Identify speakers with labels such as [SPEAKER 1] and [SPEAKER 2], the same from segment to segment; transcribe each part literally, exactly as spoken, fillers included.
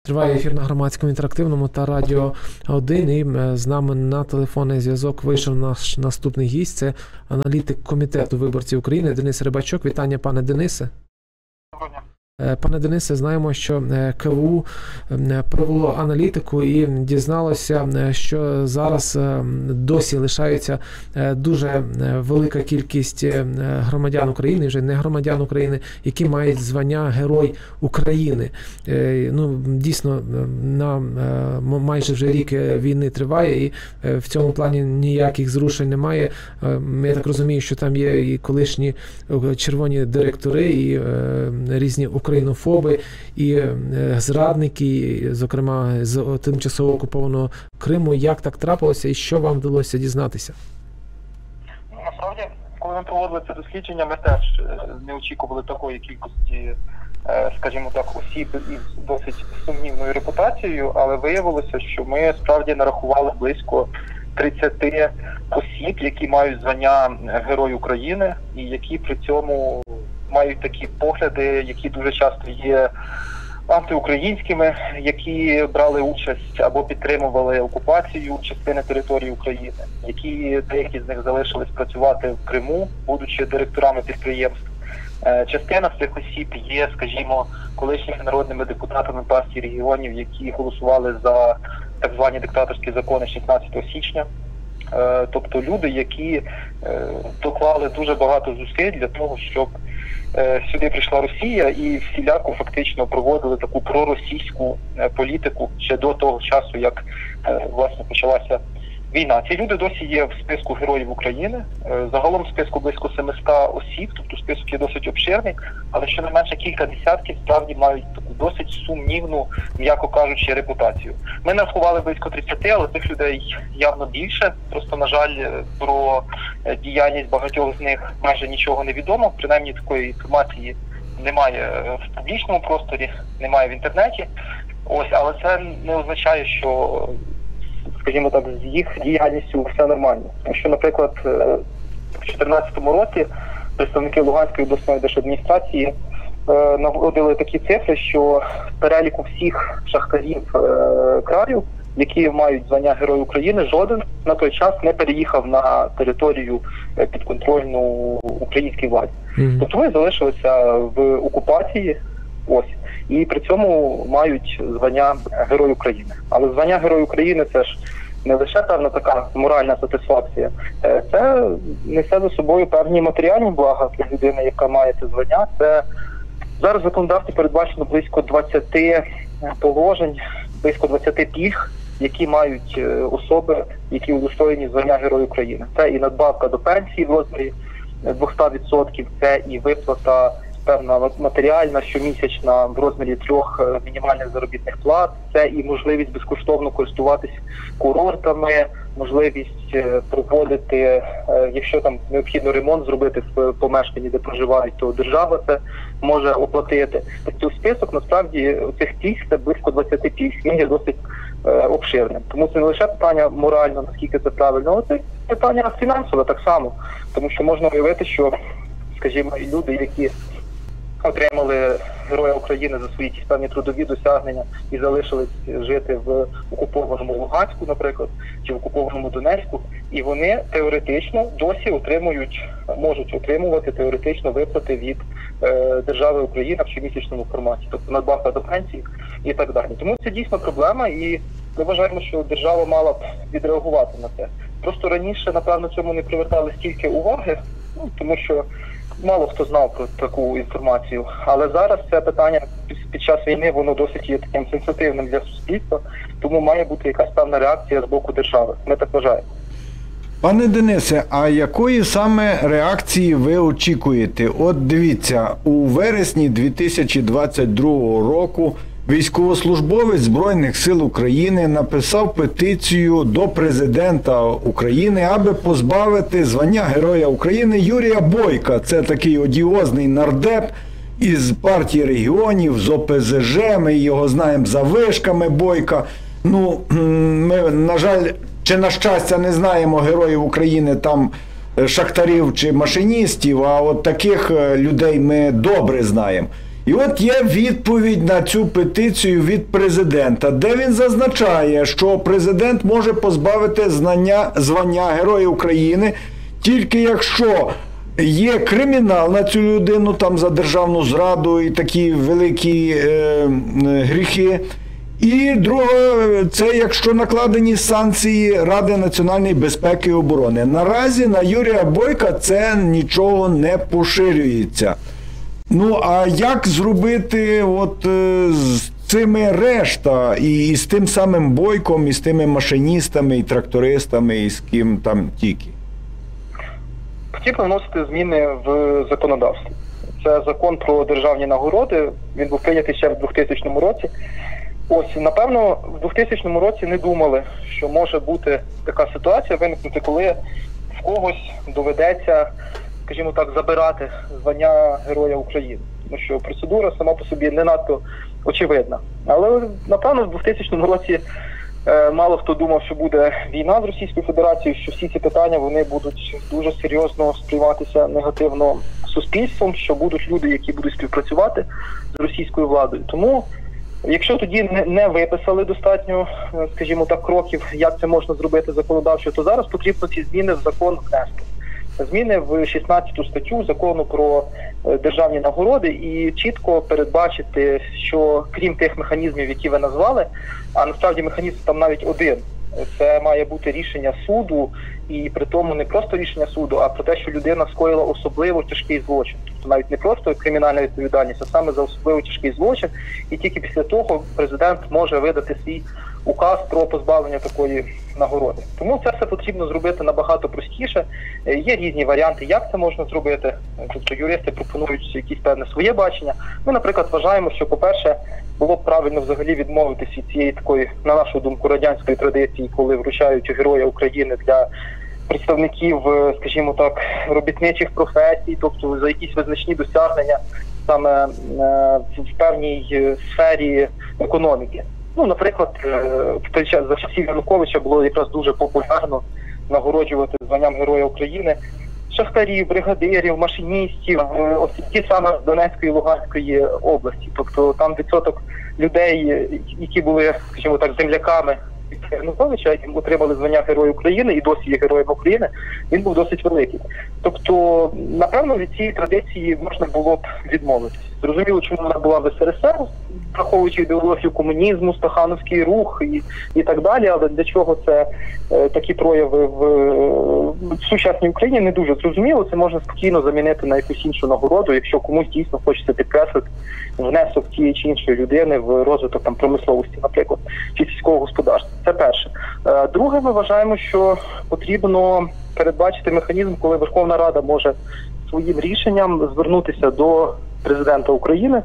[SPEAKER 1] Триває ефір на Громадському інтерактивному та Радіо один, і з нами на телефонний зв'язок вийшов наш наступний гість. Це аналітик Комітету виборців України Денис Рибачок. Вітання, пане Денисе. Пане Денисе, знаємо, що КВУ провело аналітику і дізналося, що зараз досі лишається дуже велика кількість громадян України, вже не громадян України, які мають звання Герой України. Ну, дійсно, на майже вже рік війни триває, і в цьому плані ніяких зрушень немає. Я так розумію, що там є і колишні червоні директори, і різні українофоби, і зрадники, зокрема з тимчасово окупованого Криму. Як так трапилося і що вам вдалося дізнатися?
[SPEAKER 2] Насправді, коли ми проводили це дослідження, ми теж не очікували такої кількості, скажімо так, осіб із досить сумнівною репутацією, але виявилося, що ми справді нарахували близько тридцять осіб, які мають звання Герой України і які при цьому мають такі погляди, які дуже часто є антиукраїнськими, які брали участь або підтримували окупацію частини території України, які деякі з них залишились працювати в Криму, будучи директорами підприємств. Частина з цих осіб є, скажімо, колишніми народними депутатами партії регіонів, які голосували за так звані диктаторські закони шістнадцятого січня. Тобто люди, які доклали дуже багато зусиль для того, щоб сюди прийшла Росія і всіляко фактично проводили таку проросійську політику ще до того часу, як власне почалася війна. Ці люди досі є в списку Героїв України. Загалом в списку близько семисот осіб, тобто список є досить обширний, але щонайменше кілька десятків справді мають таку досить сумнівну, м'яко кажучи, репутацію. Ми нарахували близько тридцяти, але цих людей явно більше. Просто, на жаль, про діяльність багатьох з них майже нічого не відомо. Принаймні такої інформації немає в публічному просторі, немає в інтернеті. Ось, але це не означає, що, скажімо так, з їх діяльністю все нормально. Тому що, наприклад, в дві тисячі чотирнадцятому році представники Луганської обласної держадміністрації е, наводили такі цифри, що в переліку всіх шахтарів е, краю, які мають звання Герой України, жоден на той час не переїхав на територію підконтрольну українській владі. Mm-hmm. Тобто вони залишилися в окупації, ось, і при цьому мають звання Герой України. Але звання Герой України – це ж не лише певна така моральна сатисфакція, це несе за собою певні матеріальні блага для людини, яка має це звання. Це зараз в законодавстві передбачено близько двадцяти положень, близько двадцяти пільг, які мають особи, які удостоєні звання Герой України. Це і надбавка до пенсії в розмірі двісті відсотків, це і виплата певна матеріальна, щомісячна в розмірі трьох мінімальних заробітних плат, це і можливість безкоштовно користуватись курортами, можливість проводити, якщо там необхідно ремонт зробити в помешканні, де проживають, то держава це може оплатити. Тобто список, насправді, цих пільг, це близько двадцяти пільг, він є досить обширним. Тому це не лише питання морально, наскільки це правильно, але це питання фінансове так само. Тому що можна уявити, що, скажімо, люди, які отримали Героя України за свої ті певні трудові досягнення і залишились жити в окупованому Луганську, наприклад, чи в окупованому Донецьку, і вони теоретично досі отримують, можуть отримувати теоретично виплати від е, держави Україна в щомісячному форматі, тобто надбавка до пенсії і так далі. Тому це дійсно проблема, і ми вважаємо, що держава мала б відреагувати на це. Просто раніше, напевно, цьому не привертали стільки уваги, ну, тому що мало хто знав про таку інформацію, але зараз це питання під час війни, воно досить є таким сенситивним для суспільства, тому має бути якась певна реакція з боку держави. Ми так вважаємо.
[SPEAKER 3] Пане Денисе, а якої саме реакції ви очікуєте? От дивіться, у вересні дві тисячі двадцять другого року військовослужбовець Збройних сил України написав петицію до президента України, аби позбавити звання Героя України Юрія Бойка. Це такий одіозний нардеп із партії регіонів, з О Пе Зе Же, ми його знаємо за вишками Бойка. Ну, ми, на жаль, чи на щастя не знаємо Героїв України там шахтарів чи машиністів, а от таких людей ми добре знаємо. І от є відповідь на цю петицію від президента, де він зазначає, що президент може позбавити знання, звання Героя України тільки якщо є кримінал на цю людину, там за державну зраду і такі великі е, гріхи. І друге, це якщо накладені санкції Ради національної безпеки і оборони. Наразі на Юрія Бойка це нічого не поширюється. Ну, а як зробити от з цими решта, і, і з тим самим Бойком, і з тими машиністами, і трактористами, і з ким там тільки?
[SPEAKER 2] Потрібно вносити зміни в законодавство. Це закон про державні нагороди, він був прийнятий ще в двохтисячному році. Ось, напевно, в двохтисячному році не думали, що може бути така ситуація виникнути, коли в когось доведеться, скажімо так, забирати звання Героя України. Тому що процедура сама по собі не надто очевидна. Але, напевно, в двохтисячному році е, мало хто думав, що буде війна з Російською Федерацією, що всі ці питання вони будуть дуже серйозно сприйматися негативно суспільством, що будуть люди, які будуть співпрацювати з російською владою. Тому якщо тоді не, не виписали достатньо, скажімо так, кроків, як це можна зробити законодавчо, то зараз потрібно ці зміни в закон внести. Зміни в шістнадцяту статтю закону про державні нагороди і чітко передбачити, що крім тих механізмів, які ви назвали, а насправді механізм там навіть один, це має бути рішення суду, і при тому не просто рішення суду, а про те, що людина скоїла особливо тяжкий злочин. Тобто навіть не просто кримінальна відповідальність, а саме за особливо тяжкий злочин. І тільки після того президент може видати свій указ про позбавлення такої нагороди. Тому це все потрібно зробити набагато простіше. Є різні варіанти, як це можна зробити. Тобто юристи пропонують якісь певне своє бачення. Ми, наприклад, вважаємо, що, по-перше, було б правильно взагалі відмовитися від цієї такої, на нашу думку, радянської традиції, коли вручають Героя України для представників, скажімо так, робітничих професій, тобто за якісь визначні досягнення саме в певній сфері економіки. Ну, наприклад, в той час за часів Януковича було якраз дуже популярно нагороджувати званням Героя України шахтарів, бригадирів, машиністів, ось ті саме з Донецької і Луганської області. Тобто там відсоток людей, які були, скажімо так, земляками Януковича, які отримали звання Героя України і досі є Героєм України, він був досить великий. Тобто, напевно, від цієї традиції можна було б відмовитися. Зрозуміло, чому вона була в ес ер ес ер, враховуючи ідеологію комунізму, стахановський рух і, і так далі, але для чого це е, такі прояви в, в сучасній Україні не дуже зрозуміло. Це можна спокійно замінити на якусь іншу нагороду, якщо комусь дійсно хочеться підкреслити внесок тієї чи іншої людини в розвиток там промисловості, наприклад, чи сільського господарства. Це перше. Е, друге, ми вважаємо, що потрібно передбачити механізм, коли Верховна Рада може своїм рішенням звернутися до президента України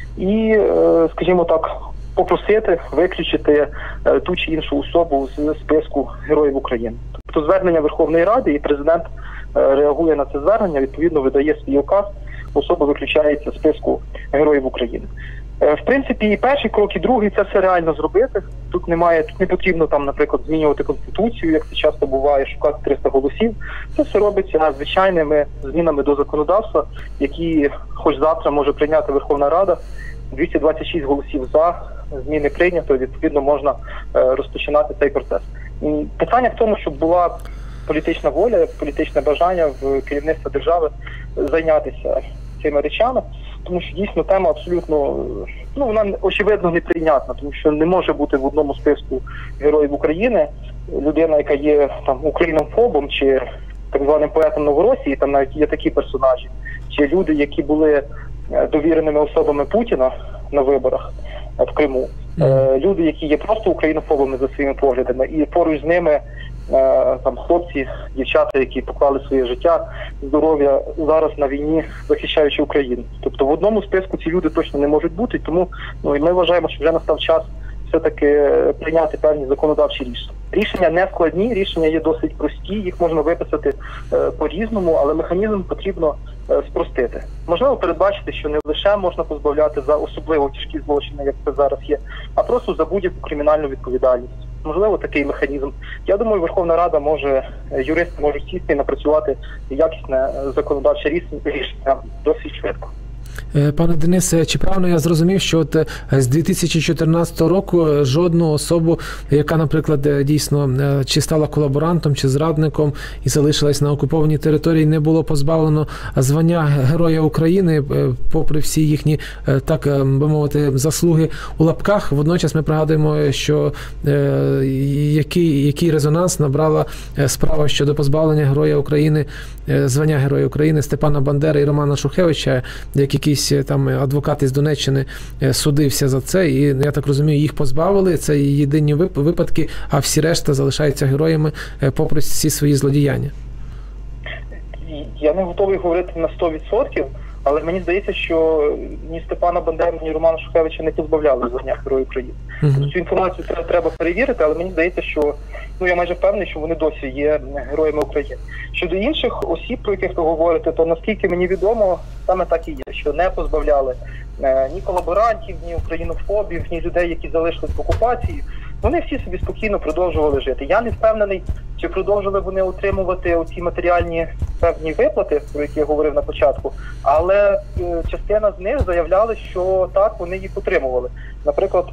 [SPEAKER 2] і, скажімо так, попросити виключити ту чи іншу особу з списку Героїв України. Тобто звернення Верховної Ради, і президент реагує на це звернення, відповідно видає свій указ, особа виключається з списку Героїв України. В принципі, і перший крок, і другий – це все реально зробити. Тут немає, тут не потрібно, там, наприклад, змінювати Конституцію, як це часто буває, шукати триста голосів. Це все робиться звичайними змінами до законодавства, які хоч завтра може прийняти Верховна Рада. двісті двадцять шість голосів за, зміни прийнято, відповідно можна е, розпочинати цей процес. І питання в тому, щоб була політична воля, політичне бажання в керівництва держави зайнятися цими речами, тому що дійсно тема абсолютно, ну вона очевидно неприйнятна, тому що не може бути в одному списку Героїв України людина, яка є там українофобом чи так званим поетом Новоросії, там навіть є такі персонажі, чи люди, які були довіреними особами Путіна на виборах в Криму, mm. люди, які є просто українофобами за своїми поглядами, і поруч з ними там хлопці, дівчата, які поклали своє життя, здоров'я зараз на війні, захищаючи Україну. Тобто в одному списку ці люди точно не можуть бути, тому ну, і ми вважаємо, що вже настав час все-таки прийняти певні законодавчі рішення. Рішення не складні, рішення є досить прості, їх можна виписати е, по-різному, але механізм потрібно е, спростити. Можливо передбачити, що не лише можна позбавляти за особливо тяжкі злочини, як це зараз є, а просто за будь-яку кримінальну відповідальність. Можливо, такий механізм. Я думаю, Верховна Рада може, юристи можуть сісти і напрацювати якісне законодавче рішення досить швидко.
[SPEAKER 1] Пане Денисе, чи правильно я зрозумів, що от з дві тисячі чотирнадцятого року жодну особу, яка, наприклад, дійсно чи стала колаборантом, чи зрадником і залишилась на окупованій території, не було позбавлено звання Героя України, попри всі їхні, так би мовити, заслуги у лапках? Водночас ми пригадуємо, що який, який резонанс набрала справа щодо позбавлення Героя України, звання Героя України Степана Бандери і Романа Шухевича, як якийсь там адвокат із Донеччини судився за це, і, я так розумію, їх позбавили, це єдині випадки, а всі решта залишаються героями попри всі свої злодіяння.
[SPEAKER 2] Я не готовий говорити на сто відсотків, але мені здається, що ні Степана Бандеру, ні Романа Шухевича не позбавляли звання Героя України. Uh-huh. Цю інформацію треба перевірити, але мені здається, що, ну, я майже впевнений, що вони досі є героями України. Щодо інших осіб, про яких ви говорите, то наскільки мені відомо, саме так і є, що не позбавляли е, ні колаборантів, ні українофобів, ні людей, які залишились в окупації. Вони всі собі спокійно продовжували жити. Я не впевнений, чи продовжили вони отримувати оці матеріальні певні виплати, про які я говорив на початку, але е, частина з них заявляли, що так, вони їх отримували. Наприклад,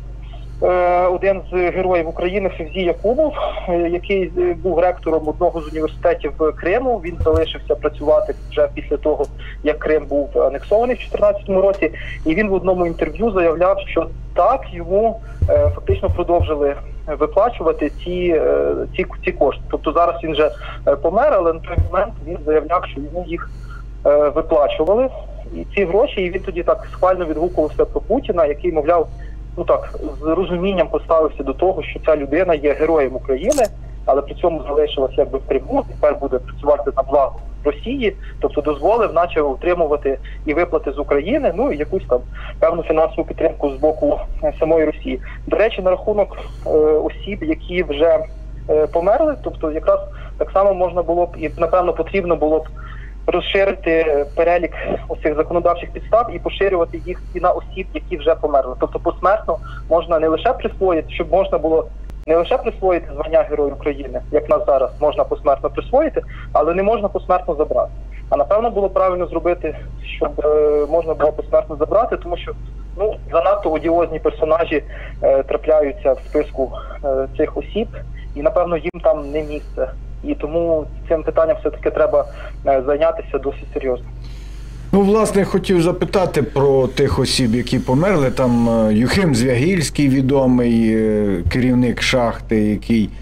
[SPEAKER 2] е, один з героїв України, Февзій Якубов, е, який був ректором одного з університетів Криму, він залишився працювати вже після того, як Крим був анексований в дві тисячі чотирнадцятому році, і він в одному інтерв'ю заявляв, що так, йому е, фактично продовжили виплачувати ці, ці, ці кошти. Тобто зараз він вже помер, але на той момент він заявляв, що йому їх е, виплачували. І ці гроші, і він тоді так схвально відгукувався про Путіна, який, мовляв, ну так, з розумінням поставився до того, що ця людина є героєм України, але при цьому залишилася якби в Криму, тепер буде працювати на благо Росії, тобто дозволив, наче отримувати і виплати з України, ну і якусь там певну фінансову підтримку з боку самої Росії. До речі, на рахунок е, осіб, які вже е, померли, тобто якраз так само можна було б і, напевно, потрібно було б розширити перелік оцих законодавчих підстав і поширювати їх і на осіб, які вже померли. Тобто посмертно можна не лише присвоїти, щоб можна було не лише присвоїти звання Героя України, як нас зараз можна посмертно присвоїти, але не можна посмертно забрати. А напевно було правильно зробити, щоб е, можна було посмертно забрати, тому що ну занадто одіозні персонажі е, трапляються в списку е, цих осіб, і напевно їм там не місце. І тому цим питанням все-таки треба е, зайнятися досить серйозно.
[SPEAKER 3] Ну, власне, хотів запитати про тих осіб, які померли. Там Юхим Звягільський, відомий керівник шахти, який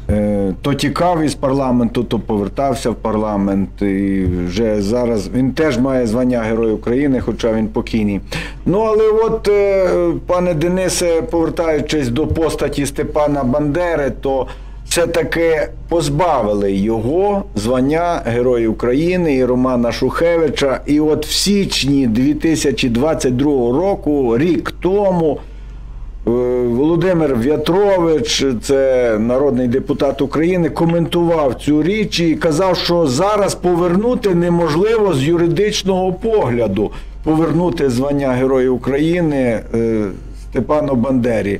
[SPEAKER 3] е, то тікав із парламенту, то повертався в парламент. І вже зараз він теж має звання Героя України, хоча він покійний. Ну, але от, е, пане Денисе, повертаючись до постаті Степана Бандери, то все-таки позбавили його звання Героя України і Романа Шухевича. І от в січні дві тисячі двадцять другого року, рік тому, Володимир В'ятрович, це народний депутат України, коментував цю річ і казав, що зараз повернути неможливо з юридичного погляду, повернути звання Героя України Степану Бандері.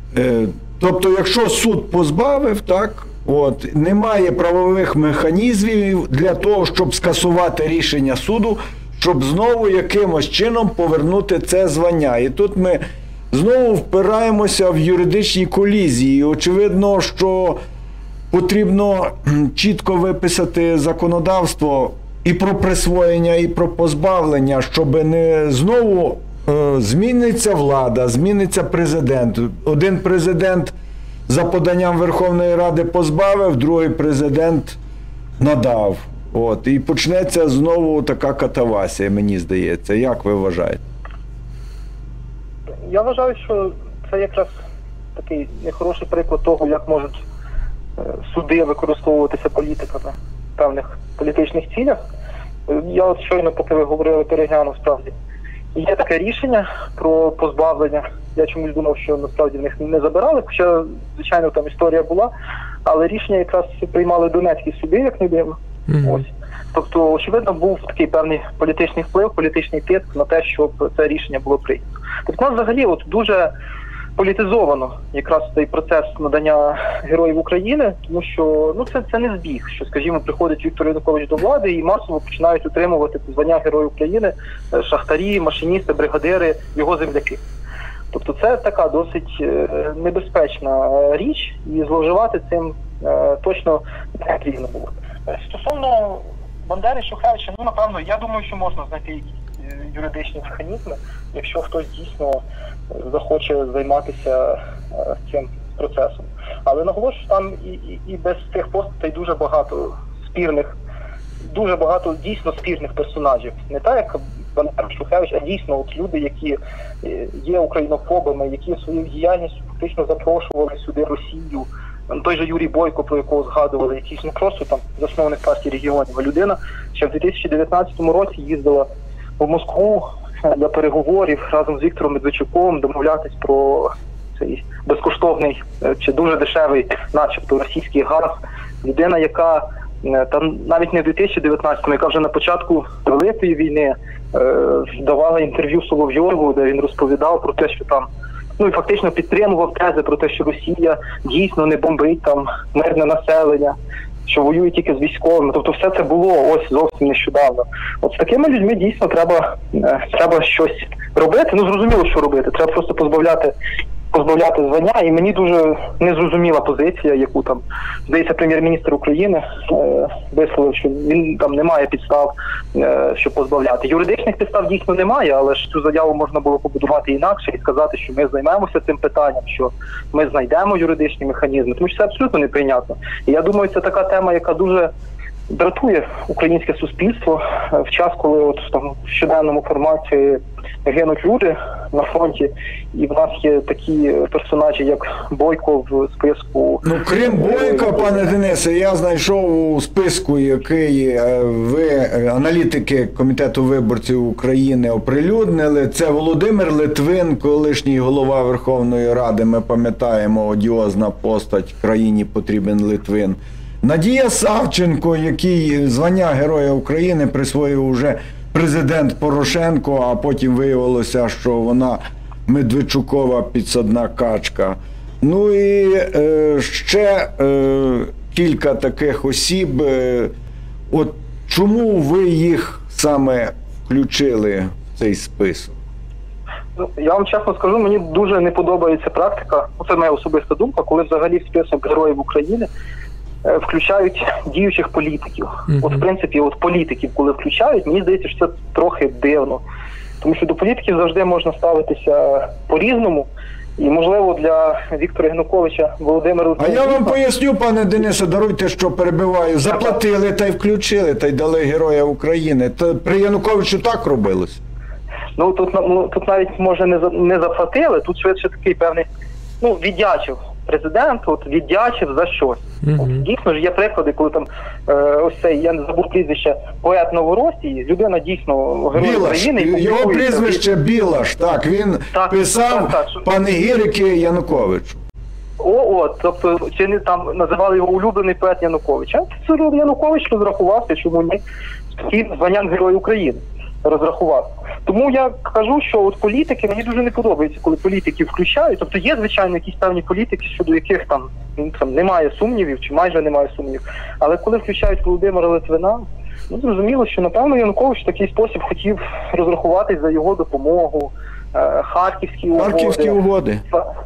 [SPEAKER 3] Тобто, якщо суд позбавив, так, от, немає правових механізмів для того, щоб скасувати рішення суду, щоб знову якимось чином повернути це звання. І тут ми знову впираємося в юридичні колізії. Очевидно, що потрібно чітко виписати законодавство і про присвоєння, і про позбавлення, щоб не знову зміниться влада, зміниться президент. Один президент за поданням Верховної Ради позбавив, другий президент надав. От. І почнеться знову така катавасія, мені здається. Як ви вважаєте?
[SPEAKER 2] Я вважаю, що це якраз такий нехороший приклад того, як можуть суди використовуватися політиками в певних політичних цілях. Я от щойно, поки ви говорили, переглянув справді. Є таке рішення про позбавлення. Я чомусь думав, що насправді в них не забирали, хоча, звичайно, там історія була, але рішення якраз приймали донецькі суди, як не дивно. Mm-hmm. Ось. Тобто, очевидно, був такий певний політичний вплив, політичний тиск на те, щоб це рішення було прийнято. Тобто, у нас взагалі от дуже політизовано якраз цей процес надання Героїв України, тому що ну це, це не збіг, що, скажімо, приходить Віктор Янукович до влади і масово починають отримувати звання Героїв України шахтарі, машиністи, бригадири, його земляки. Тобто це така досить небезпечна річ, і зловживати цим точно не потрібно було. Стосовно Бандери, Шухевича, ну, напевно, я думаю, що можна знайти якісь юридичні механізми, якщо хтось дійсно захоче займатися цим процесом. Але наголошую, там і, і, і без цих постатей дуже багато спірних, дуже багато дійсно спірних персонажів. Не так, як Бандера, Шухевич, а дійсно от люди, які є українофобами, які своєю діяльністю фактично запрошували сюди Росію. Той же Юрій Бойко, про якого згадували, якийсь не просто там засновник партії регіонів, а людина ще в дві тисячі дев'ятнадцятому році їздила в Москву для переговорів разом з Віктором Медведчуком, домовлятись про цей безкоштовний чи дуже дешевий, начебто, російський газ. Людина, яка там навіть не в дві тисячі дев'ятнадцятому, яка вже на початку Великої війни давала інтерв'ю Соловйову, де він розповідав про те, що там ну і фактично підтримував тези про те, що Росія дійсно не бомбить там мирне населення, що воює тільки з військовими. Тобто все це було ось зовсім нещодавно. От з такими людьми дійсно треба, треба щось робити. Ну зрозуміло, що робити. Треба просто позбавляти, позбавляти звання. І мені дуже незрозуміла позиція, яку там, здається, прем'єр-міністр України е, висловив, що він там не має підстав, е, щоб позбавляти. Юридичних підстав дійсно немає, але ж цю заяву можна було побудувати інакше і сказати, що ми займаємося цим питанням, що ми знайдемо юридичні механізми, тому що це абсолютно неприйнятно. І я думаю, це така тема, яка дуже дратує українське суспільство в час, коли от там в щоденному форматі гинуть люди на фронті, і в нас є такі персонажі, як Бойко в списку.
[SPEAKER 3] Ну, крім Бойка, пане Денисе, я знайшов у списку, який ви, аналітики Комітету виборців України, оприлюднили. Це Володимир Литвин, колишній голова Верховної Ради, ми пам'ятаємо, одіозна постать, країні потрібен Литвин. Надія Савченко, який звання Героя України присвоїв уже президент Порошенко, а потім виявилося, що вона Медведчукова підсадна качка. Ну і е, ще е, кілька таких осіб. Е, от чому ви їх саме включили в цей список?
[SPEAKER 2] Ну, я вам чесно скажу, мені дуже не подобається практика, це моя особиста думка, коли взагалі в список Героїв України включають діючих політиків. Mm-hmm. От, в принципі, от політиків, коли включають, мені здається, що це трохи дивно. Тому що до політиків завжди можна ставитися по-різному. І, можливо, для Віктора Януковича, Володимира...
[SPEAKER 3] А я вам поясню, пане Денисе, даруйте, що перебиваю. Заплатили та й включили, та й дали Героя України. Та при Януковичу так робилось?
[SPEAKER 2] Ну, тут, ну, тут навіть, може, не, не заплатили, тут швидше такий певний, ну, віддячив. Президент от віддячив за щось. Mm-hmm. От, дійсно ж є приклади, коли там е, ось цей, я не забув прізвище, поет Новоросії, людина дійсно Герой України.
[SPEAKER 3] І його прізвище Білаш, так, він так, писав так, так, панегірики Януковичу.
[SPEAKER 2] О, от, тобто, чи не там називали його улюблений поет Янукович. А це Янукович розрахувався, чому ні, з таким званням Герой України розрахував. Тому я кажу, що от політики, мені дуже не подобається, коли політики включають. Тобто є, звичайно, якісь певні політики, щодо яких там, там немає сумнівів, чи майже немає сумнівів. Але коли включають Володимира Литвина, ну, зрозуміло, що, напевно, Янукович в такий спосіб хотів розрахуватись за його допомогу, е, харківські угоди.
[SPEAKER 3] Харківські угоди.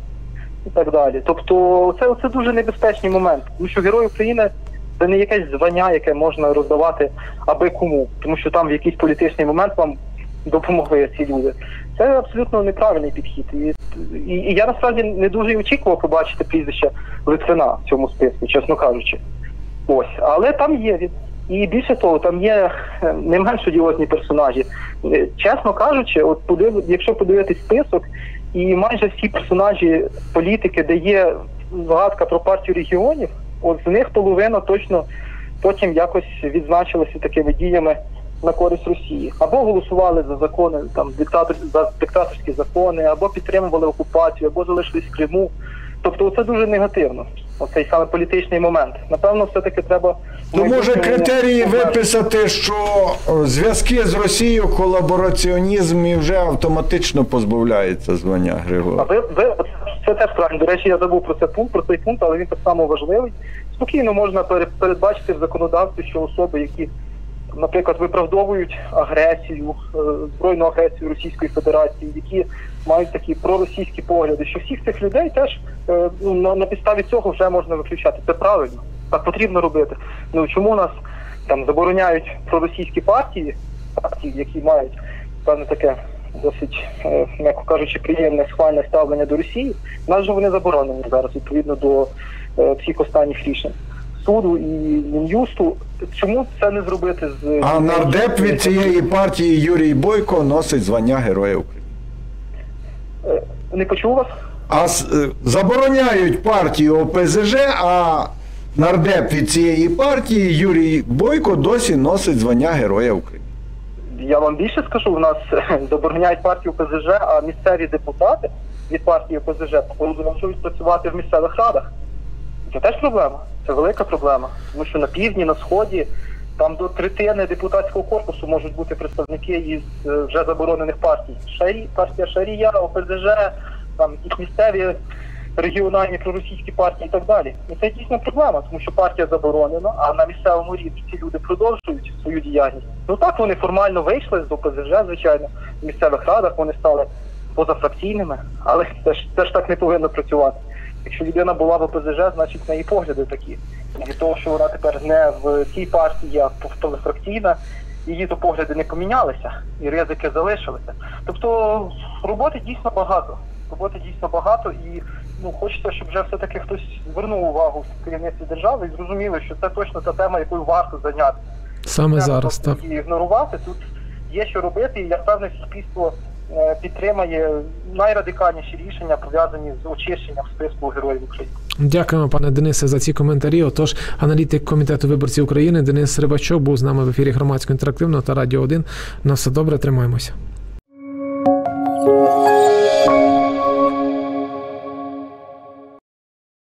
[SPEAKER 2] І так далі. Тобто це, це дуже небезпечний момент. Тому що Герой України – це не якесь звання, яке можна роздавати аби кому. Тому що там в якийсь політичний момент вам допомогли ці люди. Це абсолютно неправильний підхід. І, і, і я насправді не дуже очікував побачити прізвище Литвина в цьому списку, чесно кажучи. Ось. Але там є він. І більше того, там є не менш одіозні персонажі. Чесно кажучи, от подив... якщо подивитись список, і майже всі персонажі політики, де є згадка про партію регіонів, от з них половина точно потім якось відзначилася такими діями на користь Росії. Або голосували за закони, там, диктатор, за диктаторські закони, або підтримували окупацію, або залишились в Криму. Тобто це дуже негативно, оцей саме політичний момент. Напевно, все-таки треба...
[SPEAKER 3] То може критерії виписати, що зв'язки з Росією, колабораціонізм і вже автоматично позбавляється звання Григорія?
[SPEAKER 2] А ви, ви, це це теж правильно. До речі, я забув про цей пункт, про цей пункт, але він так само важливий. Спокійно можна передбачити в законодавстві, що особи, які, наприклад, виправдовують агресію, збройну агресію Російської Федерації, які мають такі проросійські погляди, що всіх цих людей теж ну, на, на підставі цього вже можна виключати. Це правильно, так потрібно робити. Ну чому нас там забороняють проросійські партії, партії, які мають певне таке досить, м'яко кажучи, приємне схвальне ставлення до Росії, в нас же вони заборонені зараз, відповідно до е, всіх останніх рішень суду і Мін'юсту. Чому це не зробити з...
[SPEAKER 3] А нардеп від цієї партії Юрій Бойко носить звання Героя України.
[SPEAKER 2] Е, не почув вас?
[SPEAKER 3] А с- забороняють партію О Пе Зе Же, а нардеп від цієї партії Юрій Бойко досі носить звання Героя України.
[SPEAKER 2] Я вам більше скажу, у нас забороняють партію О Пе Зе Же, а місцеві депутати від партії О Пе Зе Же продовжують працювати в місцевих радах. Це теж проблема, це велика проблема. Тому що на півдні, на сході, там до третини депутатського корпусу можуть бути представники із вже заборонених партій. Шарі, партія Шарія, О Пе Зе Же, там їх місцеві регіональні проросійські партії і так далі. І це дійсно проблема, тому що партія заборонена, а на місцевому рівні ці люди продовжують свою діяльність. Ну так, вони формально вийшли з О Пе Зе Же, звичайно, в місцевих радах вони стали позафракційними, але це ж, це ж так не повинно працювати. Якщо людина була в О Пе Зе Же, значить в неї погляди такі. І від того, що вона тепер не в цій партії, а позафракційна, її то погляди не помінялися, і ризики залишилися. Тобто роботи дійсно багато. Роботи дійсно багато, і ну, хочеться, щоб вже все-таки хтось звернув увагу в керівництві держави і зрозуміли, що це точно та тема, якою варто зайнятися.
[SPEAKER 1] Саме зараз, так.
[SPEAKER 2] І ігнорувати, тут є що робити, і я впевнений, суспільство підтримає найрадикальніші рішення, пов'язані з очищенням списку Героїв України.
[SPEAKER 1] Дякуємо, пане Денисе, за ці коментарі. Отож, аналітик Комітету виборців України Денис Рибачок був з нами в ефірі Громадського інтерактивного та Радіо один. На все добре, тримаємося.